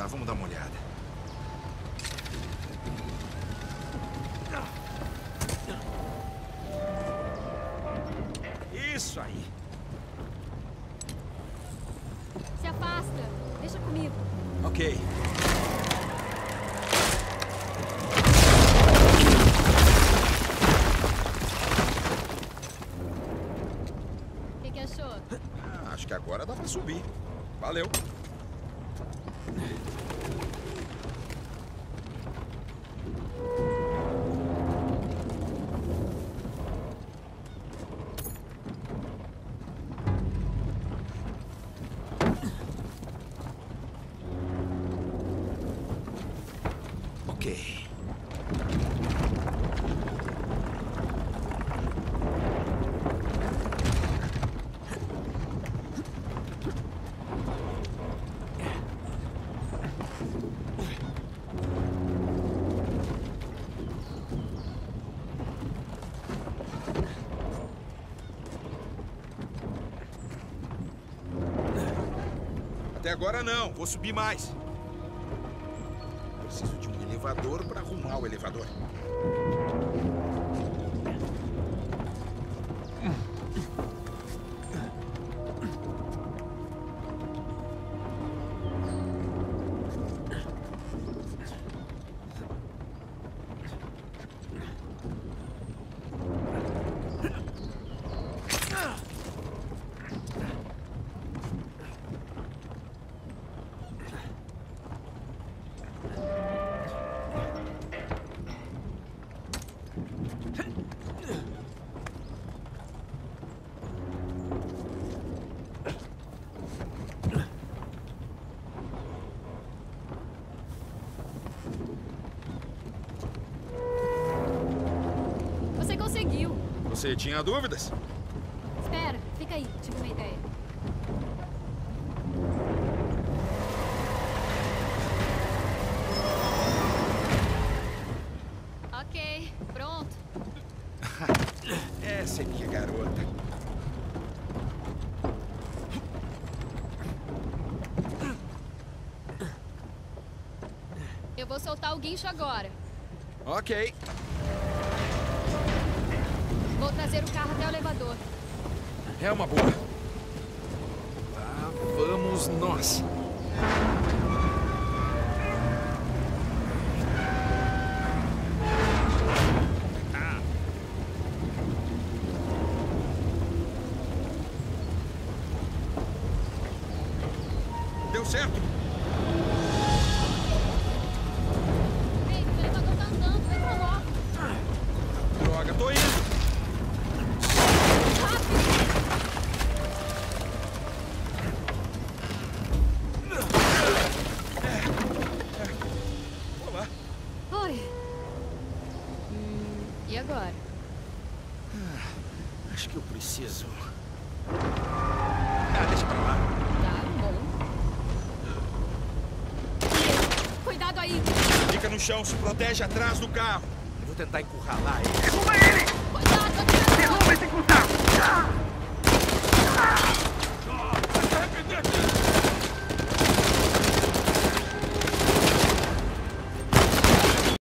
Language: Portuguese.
Tá, vamos dar uma olhada. Isso aí. Se afasta. Deixa comigo. Ok. O que achou? Acho que agora dá pra subir. Valeu. Ok. Até agora não, vou subir mais. Preciso de um elevador para arrumar o elevador. Você conseguiu. Você tinha dúvidas? Espera, fica aí. Tive uma ideia. Ok, pronto. Essa é minha garota. Eu vou soltar o guincho agora. Ok. Vou trazer o carro até o elevador. É uma boa. Lá vamos nós. Deu certo. Ei, o elevador tá andando. Entra logo. Droga, tô indo. Olá. Oi. E agora? Acho que eu preciso. Deixa pra lá. Tá bom. Cuidado aí. Fica no chão, se protege atrás do carro. Eu vou tentar encurralar ele. Derruba ele! Cuidado, atirador. Derruba esse contato! Vai se arrepender.